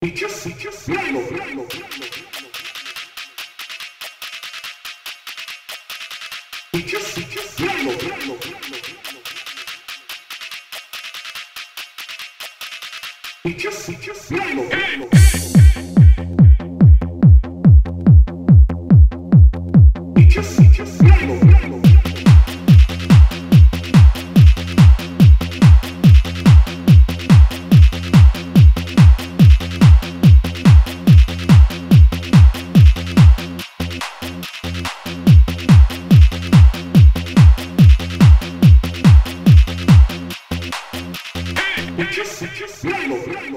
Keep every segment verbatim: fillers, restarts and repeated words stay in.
We just, we just, Nico, Nico. We just, we just, Nico, Nico. We just, we just, Nico, Nico. We just, we just, Nico, Nico. We just, we just, Nico, Nico.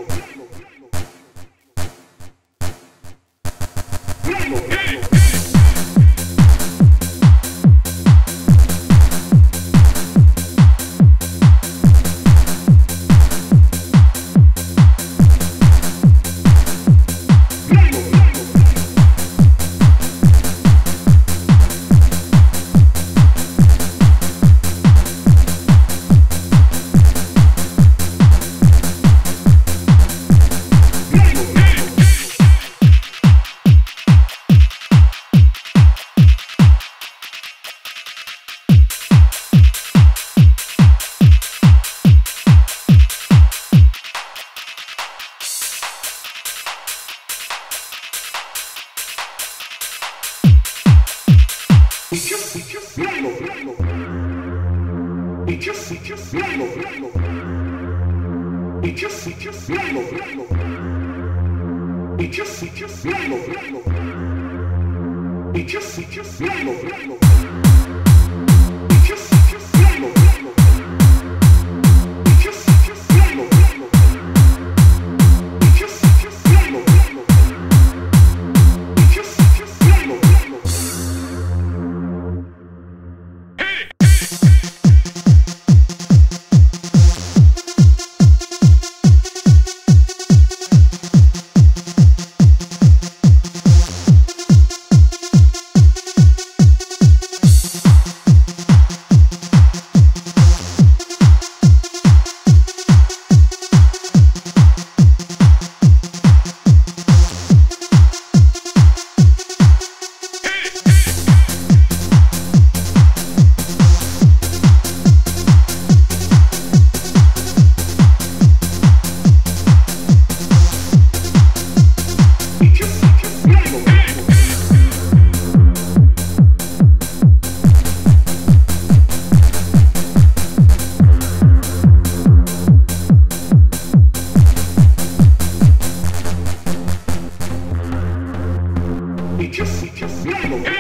Nico, Nico. We just, we just, Nico, Nico. We just, we just, Nico, Nico. We just, we just, Nico, Nico. We just, we just, Nico, Nico. We just, we just, Nico, Nico. We just, we just, Nico, Nico. We just, we just, Nico, Nico. We just, we just, Nico, Nico. We just, we just, Nico, Nico. We just, we just, Nico.